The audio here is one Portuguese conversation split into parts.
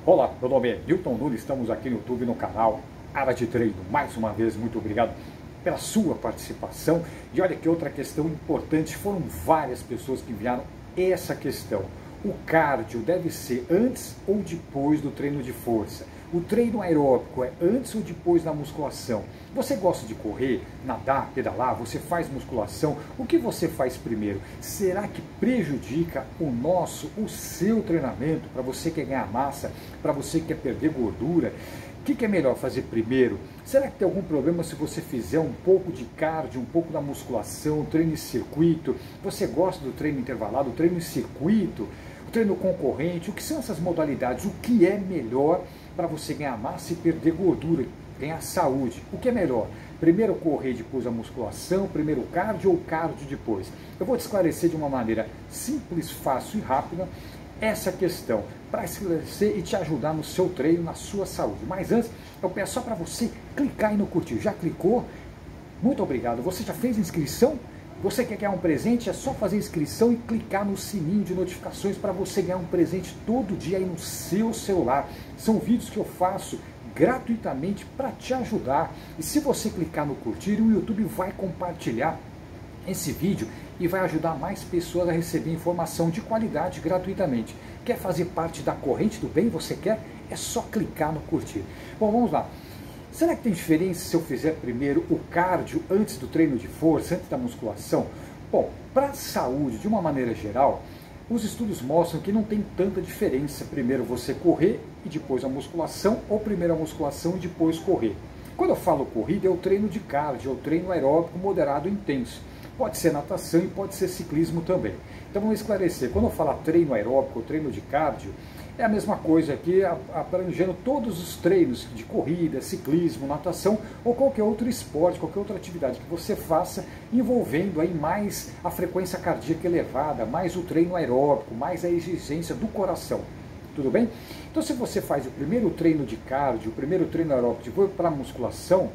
Olá, meu nome é Newton Nunes, estamos aqui no YouTube, no canal Área de Treino. Mais uma vez, muito obrigado pela sua participação. E olha que outra questão importante, foram várias pessoas que enviaram essa questão. O cardio deve ser antes ou depois do treino de força? O treino aeróbico é antes ou depois da musculação? Você gosta de correr, nadar, pedalar? Você faz musculação? O que você faz primeiro? Será que prejudica o seu treinamento? Para você que quer ganhar massa, para você que quer perder gordura? O que é melhor fazer primeiro? Será que tem algum problema se você fizer um pouco de cardio, um pouco da musculação, treino em circuito? Você gosta do treino intervalado, treino em circuito, o treino concorrente? O que são essas modalidades? O que é melhor para você ganhar massa e perder gordura, ganhar saúde? O que é melhor? Primeiro correr, depois a musculação, primeiro cardio ou cardio depois? Eu vou te esclarecer de uma maneira simples, fácil e rápida essa questão, para esclarecer e te ajudar no seu treino, na sua saúde. Mas antes, eu peço só para você clicar aí no curtir. Já clicou? Muito obrigado. Você já fez inscrição? Você quer ganhar um presente? É só fazer inscrição e clicar no sininho de notificações para você ganhar um presente todo dia aí no seu celular. São vídeos que eu faço gratuitamente para te ajudar. E se você clicar no curtir, o YouTube vai compartilhar esse vídeo e vai ajudar mais pessoas a receber informação de qualidade gratuitamente. Quer fazer parte da corrente do bem? Você quer? É só clicar no curtir. Bom, vamos lá. Será que tem diferença se eu fizer primeiro o cardio antes do treino de força, antes da musculação? Bom, para a saúde, de uma maneira geral, os estudos mostram que não tem tanta diferença primeiro você correr e depois a musculação, ou primeiro a musculação e depois correr. Quando eu falo corrida, é o treino de cardio, é o treino aeróbico moderado intenso. Pode ser natação e pode ser ciclismo também. Então vamos esclarecer, quando eu falo treino aeróbico ou treino de cardio, é a mesma coisa aqui, abrangendo todos os treinos de corrida, ciclismo, natação ou qualquer outro esporte, qualquer outra atividade que você faça, envolvendo aí mais a frequência cardíaca elevada, mais o treino aeróbico, mais a exigência do coração. Tudo bem? Então se você faz o primeiro treino de cardio, o primeiro treino aeróbico, depois para a musculação,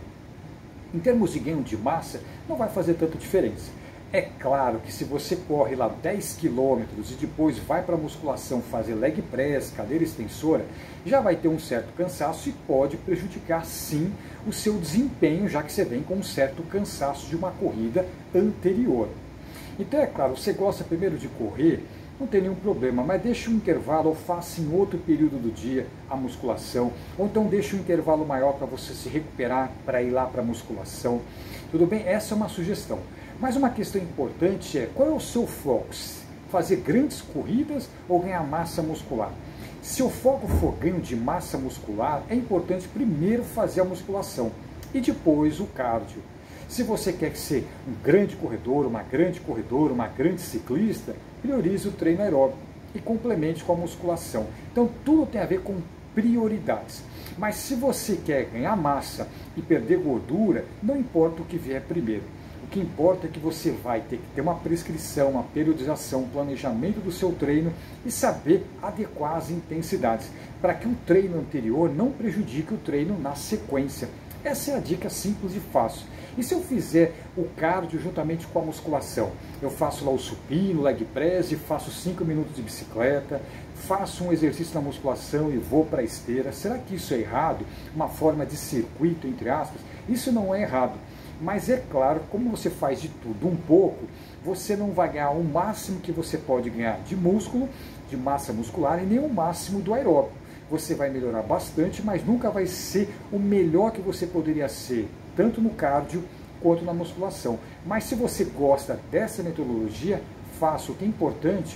em termos de ganho de massa, não vai fazer tanta diferença. É claro que se você corre lá 10 km e depois vai para a musculação fazer leg press, cadeira extensora, já vai ter um certo cansaço e pode prejudicar sim o seu desempenho, já que você vem com um certo cansaço de uma corrida anterior. Então é claro, você gosta primeiro de correr, não tem nenhum problema, mas deixa um intervalo ou faça em outro período do dia a musculação, ou então deixa um intervalo maior para você se recuperar para ir lá para a musculação. Tudo bem? Essa é uma sugestão. Mas uma questão importante é, qual é o seu foco? Fazer grandes corridas ou ganhar massa muscular? Se o foco for ganho de massa muscular, é importante primeiro fazer a musculação e depois o cardio. Se você quer ser um grande corredor, uma grande corredora, uma grande ciclista, priorize o treino aeróbico e complemente com a musculação. Então tudo tem a ver com prioridades. Mas se você quer ganhar massa e perder gordura, não importa o que vier primeiro. O que importa é que você vai ter que ter uma prescrição, uma periodização, um planejamento do seu treino e saber adequar as intensidades, para que o treino anterior não prejudique o treino na sequência. Essa é a dica simples e fácil. E se eu fizer o cardio juntamente com a musculação? Eu faço lá o supino, leg press, e faço 5 minutos de bicicleta, faço um exercício na musculação e vou para a esteira. Será que isso é errado? Uma forma de circuito, entre aspas? Isso não é errado. Mas é claro, como você faz de tudo um pouco, você não vai ganhar o máximo que você pode ganhar de músculo, de massa muscular, e nem o máximo do aeróbico. Você vai melhorar bastante, mas nunca vai ser o melhor que você poderia ser, tanto no cardio quanto na musculação. Mas se você gosta dessa metodologia, faça. O que é importante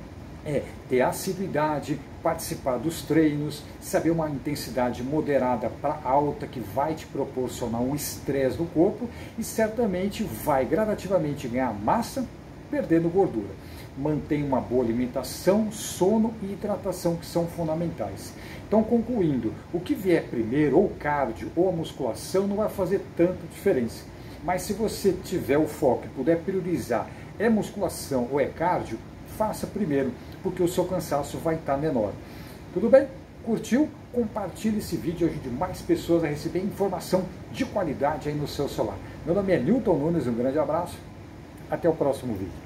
é ter assiduidade, participar dos treinos, saber uma intensidade moderada para alta que vai te proporcionar um estresse no corpo e certamente vai gradativamente ganhar massa, perdendo gordura. Mantenha uma boa alimentação, sono e hidratação, que são fundamentais. Então, concluindo, o que vier primeiro, ou o cardio ou a musculação, não vai fazer tanta diferença. Mas se você tiver o foco e puder priorizar, é musculação ou é cardio, faça primeiro, porque o seu cansaço vai estar menor. Tudo bem? Curtiu? Compartilhe esse vídeo e ajude mais pessoas a receber informação de qualidade aí no seu celular. Meu nome é Newton Nunes, um grande abraço, até o próximo vídeo.